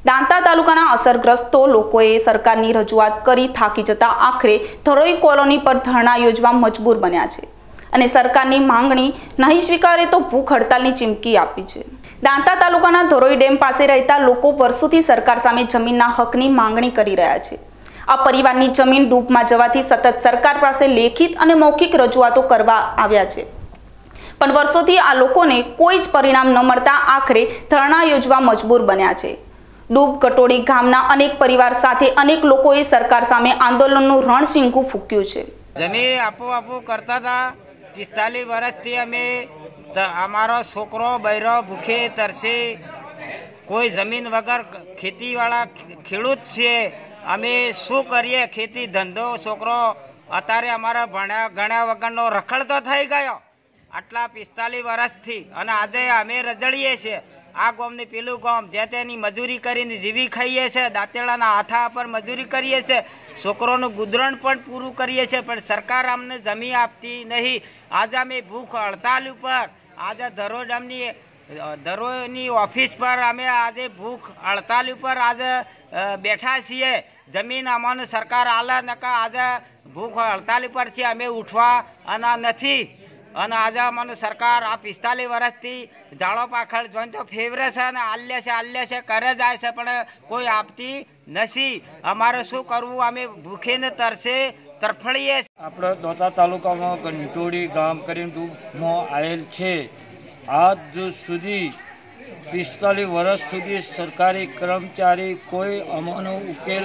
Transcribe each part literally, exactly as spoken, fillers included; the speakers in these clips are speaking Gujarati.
દાંતા તાલુકાના અસરગ્રસ્તો લોકોએ સરકારની રજૂઆત કરી થાકી જતા આખરે ધરોઈ કોલોની પર ધરણા યોજવા મજબૂર બન્યા છે અને સરકારની માંગણી નહીં સ્વીકારે તો ભૂખ હડતાલની ચીમકી આપી છે। દાંતા તાલુકાના ધરોઈ ડેમ પાસે રહેતા લોકો વર્ષોથી સરકાર સામે જમીનના હકની માંગણી કરી રહ્યા છે। આ પરિવારની જમીન ડૂબમાં જવાથી સતત સરકાર પાસે લેખિત અને મૌખિક રજૂઆતો કરવા આવ્યા છે, પણ વર્ષોથી આ લોકોને કોઈ જ પરિણામ ન મળતા આખરે ધરણા યોજવા મજબૂર બન્યા છે। ડૂબ કટોડી ગામના અનેક પરિવાર સાથે અનેક લોકોએ સરકાર સામે આંદોલનનું રણશીંગું ફૂંક્યું છે। જમીન આપો આપો કરતા હતા। પિસ્તાલીસ વર્ષથી અમે અમારો છોકરો બૈરો ભૂખે તરસે, કોઈ જમીન વગર ખેતીવાળા ખેડૂત છીએ। અમે શું કરીએ? ખેતી ધંધો છોકરો અત્યારે અમારા ભણ્યા ગણ્યા વગરનો રખડતો થઈ ગયો આટલા પિસ્તાલીસ વર્ષથી, અને આજે અમે રજળીએ છીએ। આ ગામની પેલું ગામ જે તેની મજૂરી કરીને જીવી ખાઈએ છીએ, દાંતેડાના હાથા પર મજૂરી કરીએ છીએ, છોકરોનું ગુદરણ પણ પૂરું કરીએ છીએ, પણ સરકાર અમને જમીન આપતી નહીં। આજે અમે ભૂખ હડતાલ ઉપર આજે ધરોઈ ડેમની ધરોઈની ઓફિસ પર અમે આજે ભૂખ હડતાલ ઉપર આજે બેઠા છીએ। જમીન અમને સરકાર આલે નકા આજે ભૂખ હડતાલ ઉપર છે, અમે ઉઠવા અને નથી। અને આજે અમને સરકાર આ પિસ્તાલીસ વર્ષથી જાળો પાખડ જોઈને તો ફેવરે છે અને આલ્ય છે આલ્ય છે કરે જાય છે, પણ કોઈ આપતી નથી। અમારે શું કરવું? અમે ભૂખીને તરસે તરફડીએ। આપણે દાંતા તાલુકામાં ગંટોડી ગામ કરીને ડૂબમાં આવેલ છે। આજ સુધી પિસ્તાલીસ વર્ષ સુધી સરકારી કર્મચારી કોઈ અમોનો ઉકેલ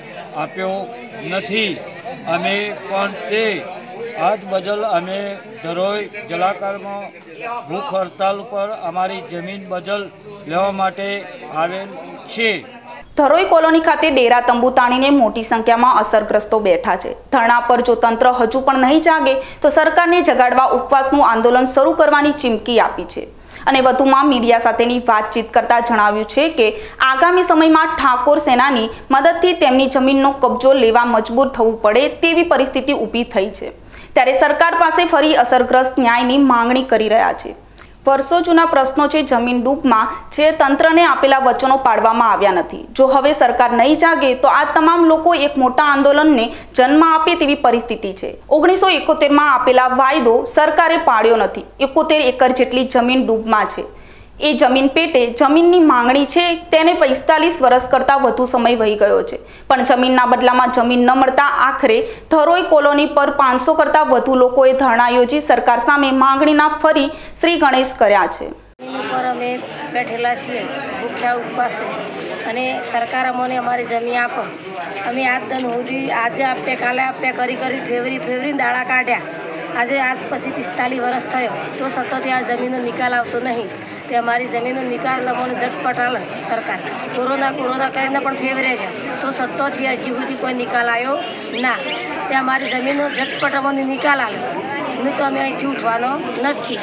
આપ્યો નથી। અમે પણ તે આજ બદલ અમે ધરોઈ જલાકારમાં ભૂખ હડતાલ ઉપર અમારી જમીન બદલ લેવા માટે આવેલ છે। ધરોઈ કોલોની ખાતે ડેરા તંબુ તાણીને મોટી સંખ્યામાં અસરગ્રસ્તો બેઠા છે। ધરણા પર જો તંત્ર હજુ પણ નહીં જાગે તો સરકારને જગાડવા ઉપવાસનું આંદોલન શરૂ કરવાની ચીમકી આપી છે અને વધુમાં મીડિયા સાથેની વાતચીત કરતા જણાવ્યું છે કે આગામી સમયમાં ઠાકોર સેનાની મદદથી તેમની જમીનનો કબજો લેવા મજબૂર થવું પડે તેવી પરિસ્થિતિ ઊભી થઈ છે, ત્યારે સરકાર પાસે ફરી અસરગ્રસ્ત ન્યાયની માંગણી કરી રહ્યા છે। વર્ષો જૂના પ્રશ્નો છે જમીન ડૂબમાં જે તંત્રને આપેલા વચનો પાડવામાં આવ્યા નથી। જો હવે સરકાર નહીં જાગે તો આ તમામ લોકો એક મોટા આંદોલનને જન્મ આપે તેવી પરિસ્થિતિ છે। ઓગણીસો એકોતેરમાં આપેલા વાયદો સરકારે પાડ્યો નથી। એકોતેર એકર જેટલી જમીન ડૂબમાં છે। એ જમીન પેટે જમીનની માંગણી છે તેને પિસ્તાલીસ વર્ષ કરતાં વધુ સમય વહી ગયો છે, પણ જમીનના બદલામાં જમીન ન મળતા આખરે ધરોઈ કોલોની પર પાંચસો કરતાં વધુ લોકોએ ધરણા યોજી સરકાર સામે માંગણીના ફરી શ્રી ગણેશ કર્યા છે। પર અમે બેઠેલા છીએ ભૂખ્યા ઉપવાસે, અને સરકાર અમને અમારી જમીન આપો। અમે આજ દન સુધી આજે આપે કાલે આપે કરી કરી ફેવરી ફેવરીને દાડા કાઢ્યા। આજે આજ પછી પિસ્તાલીસ વર્ષ થયો તો સતત આ જમીનનો નિકાલ આવતો નહીં। તે અમારી જમીનનો નિકાલ અમને ઝટપટ આલે સરકાર। કોરોના કોરોના કરીને પણ ફેવરે છે તો સત્તોથી હજી સુધી કોઈ નિકાલ આવ્યો ના। તે અમારી જમીનનો ઝટપટ અમને નિકાલ આલે, નહીં તો અમે અહીંથી ઉઠવાનો નથી।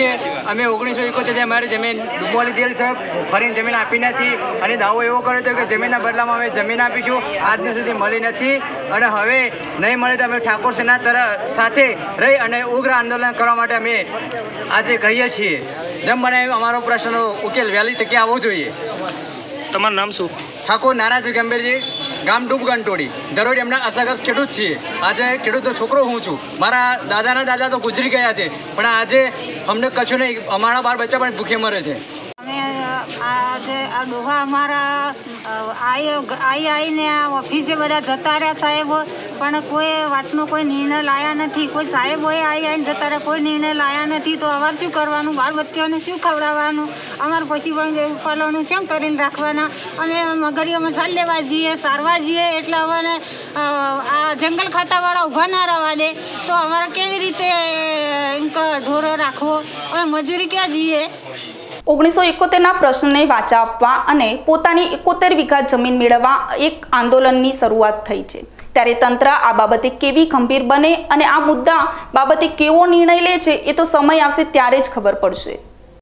અમે ઓગણીસો એકોતેર અમારી જમીન ડૂબવા લીધેલ છે, ફરીને જમીન આપી નથી, અને દાવો એવો કર્યો હતો કે જમીનના બદલામાં અમે જમીન આપીશું, આજની સુધી મળી નથી, અને હવે નહીં મળે તો અમે ઠાકોર સેના તરફ સાથે રહી અને ઉગ્ર આંદોલન કરવા માટે અમે આજે કહીએ છીએ। જેમ બને અમારો પ્રશ્નનો ઉકેલ વહેલી તકે આવવો જોઈએ। તમારું નામ શું? ઠાકોર નારાજી ગંભીરજી, ગામ ડૂબ ગંટોડી, ધરોઈ ડેમના અસરગ ખેડૂત છીએ। આજે ખેડૂતનો છોકરો હું છું। મારા દાદાના દાદા તો ગુજરી ગયા છે, પણ આજે અમને કશું નહીં, અમારા બાર બચ્ચા પણ ભૂખે મરે છે। અમે આજે આ ડોહા અમારા આઈ આઈ આવીને આ ઓફિસે બધા જતા રહ્યા સાહેબો, પણ કોઈ વાતનો કોઈ નિર્ણય લાયા નથી। કોઈ સાહેબોએ આવી આવીને જતા રહ્યા, કોઈ નિર્ણય લાયા નથી। તો અમારે શું કરવાનું? બાળ બચ્ચાઓને શું ખવડાવવાનું? અમારે પશુપાલન પાલવાનું કેમ કરીને રાખવાના? અમે મગરીઓમાં સાર લેવા જઈએ, સારવા જઈએ, એટલે અમને આ જંગલ ખાતાવાળા ઊભા ના રહેવા દે તો અમારે કેવી રીતે ઢોરો રાખવો? અમે મજૂરી ક્યાં જઈએ? ઓગણીસો એકોતેરના પ્રશ્નને વાચા આપવા અને પોતાની એકોતેર વીઘા જમીન મેળવવા એક આંદોલનની શરૂઆત થઈ છે, ત્યારે તંત્ર આ બાબતે કેવી ગંભીર બને અને આ મુદ્દા બાબતે કેવો નિર્ણય લે છે એ તો સમય આવશે ત્યારે જ ખબર પડશે।